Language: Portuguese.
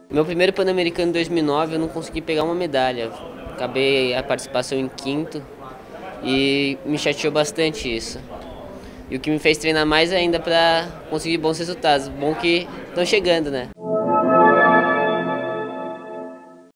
Meu primeiro Pan-Americano em 2009 eu não consegui pegar uma medalha. Acabei a participação em quinto e me chateou bastante isso. E o que me fez treinar mais ainda para conseguir bons resultados. Bom que estão chegando, né?